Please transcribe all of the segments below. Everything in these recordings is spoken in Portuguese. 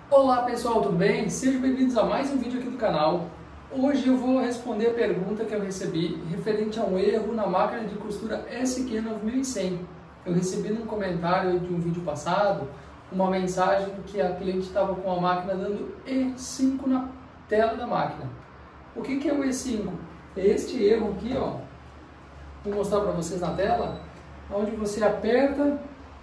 Olá pessoal, tudo bem? Sejam bem-vindos a mais um vídeo aqui do canal. Hoje eu vou responder a pergunta que eu recebi referente a um erro na máquina de costura SQ9100. Eu recebi num comentário de um vídeo passado uma mensagem que a cliente estava com a máquina dando E5 na tela da máquina. O que é o E5? É este erro aqui, ó. Vou mostrar para vocês na tela, onde você aperta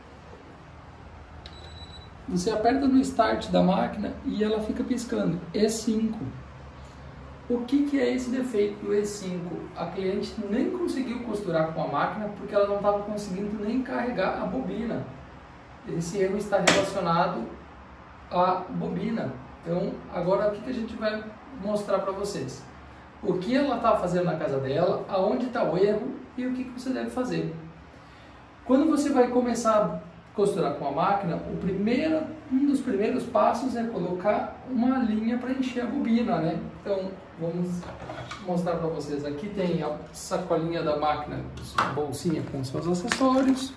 no start da máquina e ela fica piscando E5. O que é esse defeito do E5? A cliente nem conseguiu costurar com a máquina porque ela não estava conseguindo nem carregar a bobina. Esse erro está relacionado à bobina. Então, agora o que a gente vai mostrar para vocês? O que ela está fazendo na casa dela, aonde está o erro e o que você deve fazer. Quando você vai começar a costurar com a máquina, um dos primeiros passos é colocar uma linha para encher a bobina, né? Então, vamos mostrar para vocês. Aqui tem a sacolinha da máquina, a bolsinha com seus acessórios.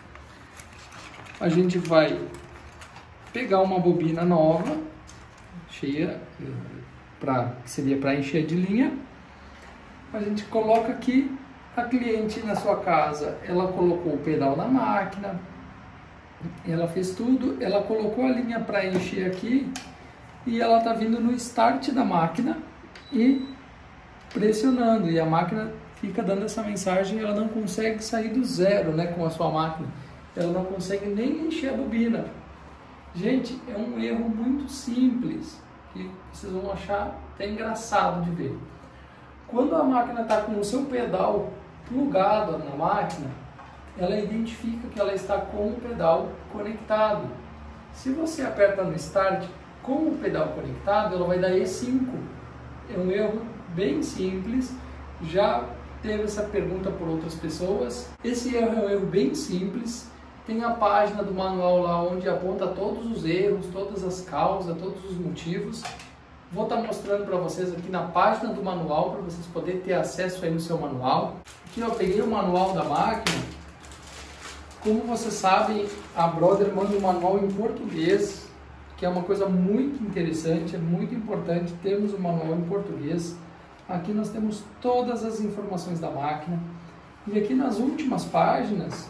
A gente vai pegar uma bobina nova, cheia, que seria para encher de linha. A gente coloca aqui. A cliente na sua casa, ela colocou o pedal na máquina, ela fez tudo, ela colocou a linha para encher aqui e ela está vindo no start da máquina e pressionando, e a máquina fica dando essa mensagem, ela não consegue sair do zero, né, com a sua máquina, ela não consegue nem encher a bobina. Gente, é um erro muito simples que vocês vão achar até engraçado de ver. Quando a máquina está com o seu pedal plugado na máquina, ela identifica que ela está com o pedal conectado. Se você aperta no start com o pedal conectado, ela vai dar E5. É um erro bem simples, já teve essa pergunta por outras pessoas. Esse erro é um erro bem simples, tem a página do manual lá onde aponta todos os erros, todas as causas, todos os motivos. Vou estar mostrando para vocês aqui na página do manual, para vocês poderem ter acesso aí no seu manual. Aqui eu peguei o manual da máquina. Como vocês sabem, a Brother manda um manual em português, que é uma coisa muito interessante, é muito importante termos um manual em português. Aqui nós temos todas as informações da máquina. E aqui nas últimas páginas,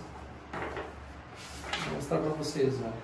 vou mostrar para vocês, ó,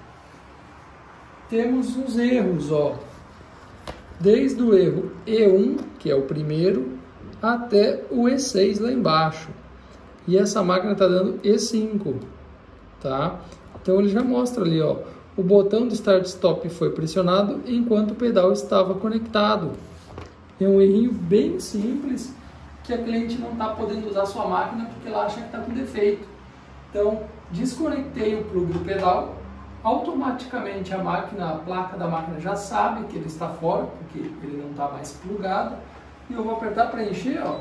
temos os erros, ó. Desde o erro E1, que é o primeiro, até o E6 lá embaixo. E essa máquina está dando E5, tá? Então ele já mostra ali, ó, o botão do Start Stop foi pressionado enquanto o pedal estava conectado. É um errinho bem simples que a cliente não está podendo usar a sua máquina porque ela acha que está com defeito. Então, desconectei o plug do pedal. Automaticamente a placa da máquina já sabe que ele está fora, porque ele não está mais plugado. E eu vou apertar para encher, ó.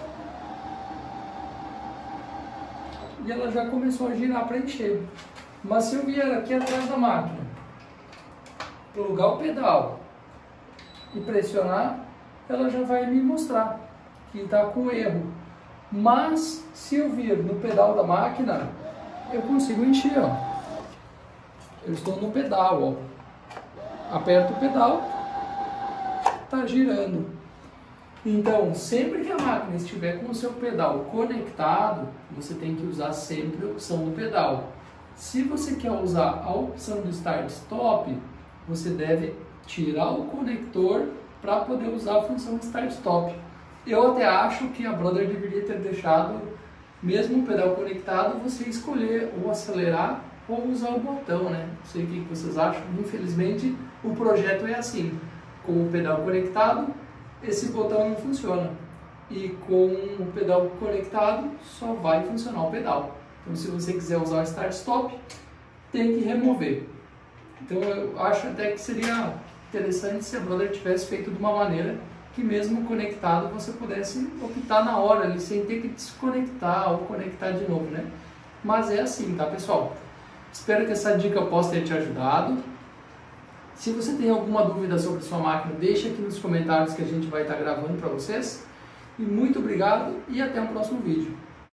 E ela já começou a girar para encher. Mas se eu vier aqui atrás da máquina, plugar o pedal e pressionar, ela já vai me mostrar que está com erro. Mas se eu vir no pedal da máquina, eu consigo encher, ó. Eu estou no pedal, ó. Aperto o pedal, está girando. Então, sempre que a máquina estiver com o seu pedal conectado, você tem que usar sempre a opção do pedal. Se você quer usar a opção do Start Stop, você deve tirar o conector para poder usar a função Start Stop. Eu até acho que a Brother deveria ter deixado, mesmo o pedal conectado, você escolher ou acelerar ou usar o botão, né? Não sei o que vocês acham. Infelizmente, o projeto é assim. Com o pedal conectado, esse botão não funciona. E com o pedal conectado, só vai funcionar o pedal. Então, se você quiser usar o Start Stop, tem que remover. Então, eu acho até que seria interessante se a Brother tivesse feito de uma maneira que mesmo conectado, você pudesse optar na hora, ali, sem ter que desconectar ou conectar de novo, né? Mas é assim, tá, pessoal? Espero que essa dica possa ter te ajudado. Se você tem alguma dúvida sobre sua máquina, deixa aqui nos comentários que a gente vai estar gravando para vocês. E muito obrigado e até o próximo vídeo.